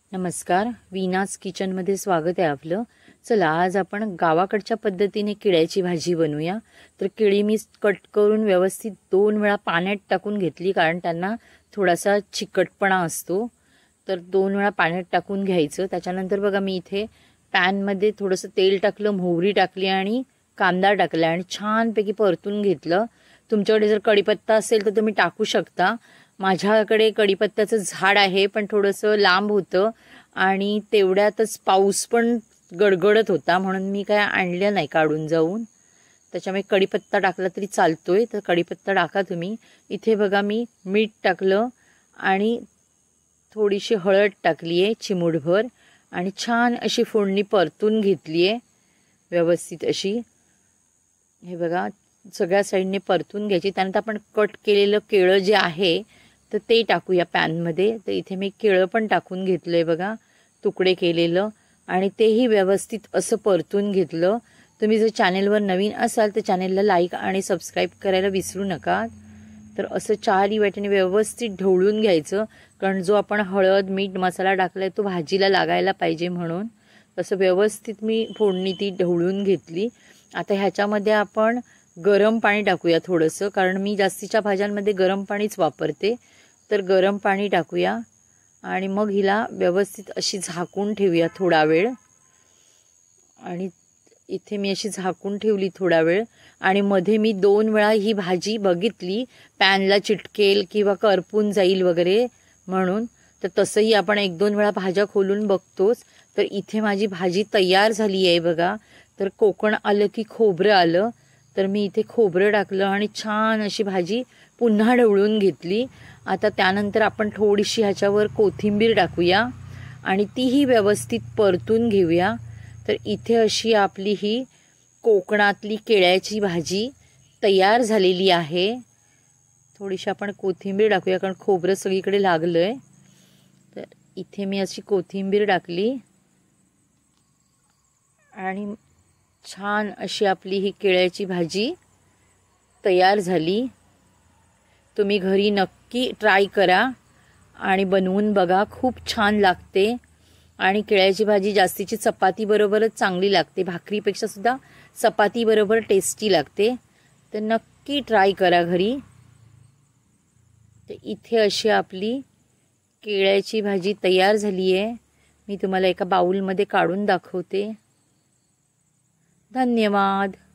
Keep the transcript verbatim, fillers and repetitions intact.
नमस्कार, वीनाज किचनमध्ये स्वागत आहे आपलं। चला आज आपण गावाकडच्या पद्धतीने किड्याची भाजी बनवूया। तर केळी मी कट करून व्यवस्थित दोन वेळा पाण्यात टाकून घेतली, कारण त्यांना थोडासा चिकटपणा असतो। तर दोन वेळा पाण्यात टाकून घ्यायचं। त्याच्यानंतर बघा मी इथे पॅन मध्ये थोडंसं तेल टाकलं, मोहरी टाकली आणि कांदा टाकला आणि छानपैकी परतून घेतलं। तुमच्याकडे जर कढीपत्ता असेल तर तुम्ही टाकू शकता। माझ्याकडे कढीपत्त्याचं झाड आहे, पण थोडंसं लांब होतं आणि तेवढ्यातच पाऊस पण गडगडत होता, म्हणून मी काय आणलं नाही काढून जाऊन। त्याच्यामुळे कढीपत्ता टाकला तरी चालतोय, तर कढीपत्ता टाका तुम्ही। इथे बघा मी मीठ टाकलं आणि थोडीशी हळद टाकली आहे चिमूटभर आणि छान अशी फोडणी परतून घेतली आहे व्यवस्थित अशी। हे बघा सगळ्या साईडने परतून घ्यायची। त्यानंतर आपण कट केलेलं केळं जे आहे तर ते टाकूया पॅन मध्ये। तर इथे मी केळं पण टाकून घेतलंय बघा, तुकडे केलेलं, आणि तेही व्यवस्थित असं परतून घेतलं। तुम्ही जर चॅनेलवर नवीन असाल तर चॅनेलला लाईक आणि सबस्क्राईब करायला विसरू नका। तर असं चारही वाटेने व्यवस्थित ढवळून घ्यायचं, कारण जो आपण हळद मीठ मसाला टाकलाय तो भाजीला लागायला पाहिजे म्हणून। असं व्यवस्थित मी फोडणी ती ढवळून घेतली। आता ह्याच्यामध्ये आपण गरम पाणी टाकूया थोडंसं, कारण मी जास्तीच्या भाज्यांमध्ये गरम पाणीच वापरते। तर गरम पाणी टाकूया आणि मग हिला व्यवस्थित अशी झाकून ठेवूया थोडा वेळ। आणि इथे मी अशी झाकून ठेवली थोडा वेळ, आणि मध्ये मी दोन वेळा ही भाजी बघितली, पॅनला चिटकेल किंवा करपून जाईल वगैरे म्हणून। तर तसंही आपण एक दोन वेळा भाज्या खोलून बघतोच। तर इथे माझी भाजी तयार झाली आहे बघा। तर कोकण आलं की खोबरं आलं, तर मी इथे खोबरं टाकलं आणि छान अशी भाजी पुन्हा ढवळून घेतली। आता त्यानंतर आपण थोडीशी ह्याच्यावर कोथिंबीर टाकूया आणि तीही व्यवस्थित परतून घेऊया। तर इथे अशी आपली ही कोकणातली केळ्याची भाजी तयार झालेली आहे। थोडीशी आपण कोथिंबीर टाकूया, कारण खोबरं सगळीकडे लागलंय। तर इथे मी अशी कोथिंबीर टाकली आणि छान अशी आपली ही केळ्याची भाजी तयार झाली। तुम्ही घरी नक्की ट्राय करा आणि बनवून बघा, खूप छान लागते। आणि केळ्याची भाजी जास्तीची चपाती बरोबरच चांगली लागते, भाकरीपेक्षा सुद्धा चपाती बरोबर टेस्टी लागते। तर नक्की ट्राय करा घरी। तर इथे अशी आपली केळ्याची भाजी तयार झाली आहे। मी तुम्हाला एका बाउलमध्ये काढून दाखवते। धन्यवाद।